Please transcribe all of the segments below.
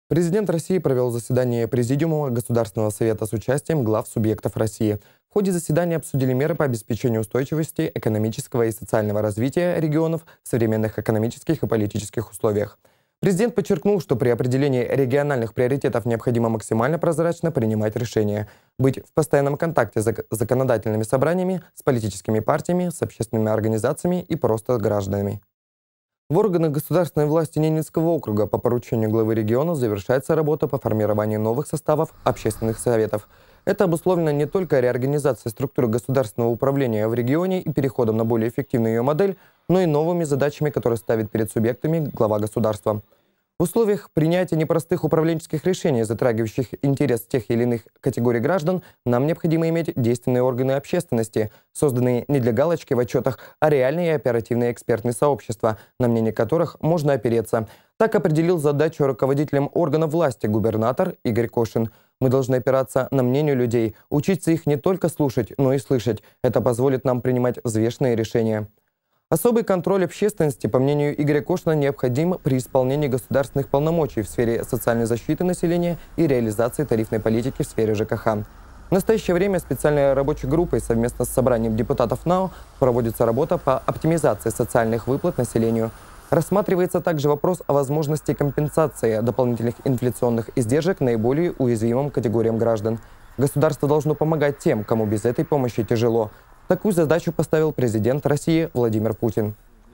Президент России провел заседание Президиума Государственного совета с участием глав субъектов России. В ходе заседания обсудили меры по обеспечению устойчивости экономического и социального развития регионов в современных экономических и политических условиях. Президент подчеркнул, что при определении региональных приоритетов необходимо максимально прозрачно принимать решения, быть в постоянном контакте с законодательными собраниями, с политическими партиями, с общественными организациями и просто гражданами. В органах государственной власти Ненецкого округа по поручению главы региона завершается работа по формированию новых составов общественных советов. Это обусловлено не только реорганизацией структуры государственного управления в регионе и переходом на более эффективную ее модель, но и новыми задачами, которые ставит перед субъектами глава государства. В условиях принятия непростых управленческих решений, затрагивающих интерес тех или иных категорий граждан, нам необходимо иметь действенные органы общественности, созданные не для галочки в отчетах, а реальные и оперативные экспертные сообщества, на мнение которых можно опереться. Так определил задачу руководителям органов власти губернатор Игорь Кошин. Мы должны опираться на мнение людей, учиться их не только слушать, но и слышать. Это позволит нам принимать взвешенные решения. Особый контроль общественности, по мнению Игоря Кошина, необходим при исполнении государственных полномочий в сфере социальной защиты населения и реализации тарифной политики в сфере ЖКХ. В настоящее время специальной рабочей группой совместно с собранием депутатов НАО проводится работа по оптимизации социальных выплат населению. Рассматривается также вопрос о возможности компенсации дополнительных инфляционных издержек наиболее уязвимым категориям граждан. Государство должно помогать тем, кому без этой помощи тяжело. Такую задачу поставил президент России Владимир Путин.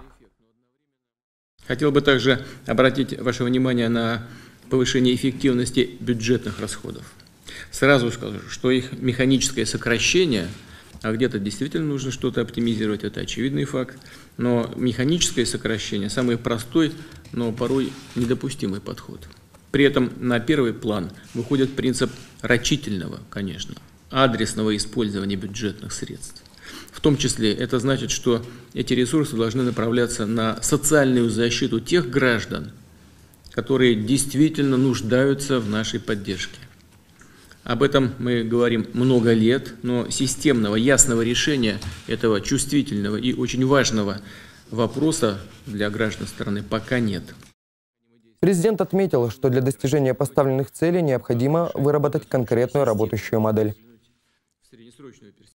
Хотел бы также обратить ваше внимание на повышение эффективности бюджетных расходов. Сразу скажу, что их механическое сокращение, а где-то действительно нужно что-то оптимизировать, это очевидный факт, но механическое сокращение – самый простой, но порой недопустимый подход. При этом на первый план выходит принцип рачительного, конечно, адресного использования бюджетных средств. В том числе это значит, что эти ресурсы должны направляться на социальную защиту тех граждан, которые действительно нуждаются в нашей поддержке. Об этом мы говорим много лет, но системного, ясного решения этого чувствительного и очень важного вопроса для граждан страны пока нет. Президент отметил, что для достижения поставленных целей необходимо выработать конкретную работающую модель.